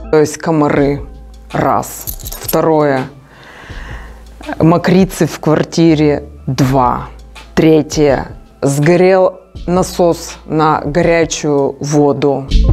То есть комары. Раз. Второе. Мокрицы в квартире. 2. Третье. Сгорел насос на горячую воду.